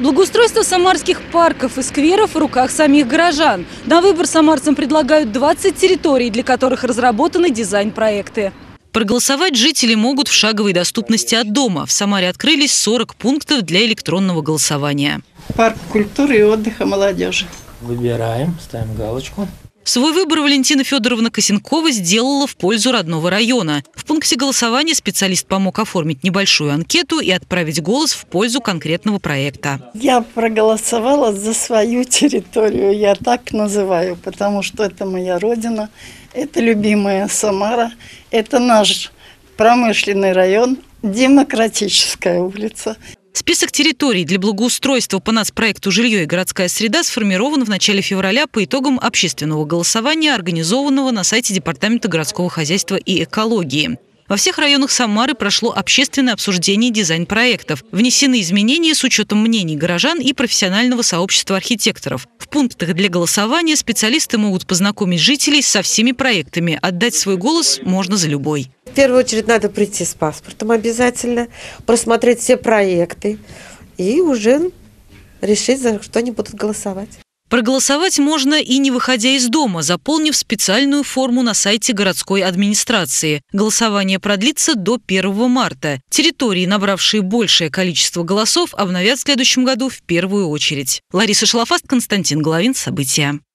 Благоустройство самарских парков и скверов в руках самих горожан. На выбор самарцам предлагают 20 территорий, для которых разработаны дизайн-проекты. Проголосовать жители могут в шаговой доступности от дома. В Самаре открылись 40 пунктов для электронного голосования. Парк культуры и отдыха молодежи. Выбираем, ставим галочку. Свой выбор Валентина Федоровна Косенкова сделала в пользу родного района. В пункте голосования специалист помог оформить небольшую анкету и отправить голос в пользу конкретного проекта. Я проголосовала за свою территорию, я так называю, потому что это моя родина, это любимая Самара, это наш промышленный район, Демократическая улица. Список территорий для благоустройства по нацпроекту «Жилье и городская среда» сформирован в начале февраля по итогам общественного голосования, организованного на сайте Департамента городского хозяйства и экологии. Во всех районах Самары прошло общественное обсуждение дизайн-проектов. Внесены изменения с учетом мнений горожан и профессионального сообщества архитекторов. В пунктах для голосования специалисты могут познакомить жителей со всеми проектами. Отдать свой голос можно за любой. В первую очередь надо прийти с паспортом обязательно, просмотреть все проекты и уже решить, за что они будут голосовать. Проголосовать можно и не выходя из дома, заполнив специальную форму на сайте городской администрации. Голосование продлится до 1 марта. Территории, набравшие большее количество голосов, обновят в следующем году в первую очередь. Лариса Шалафаст, Константин Головин. События.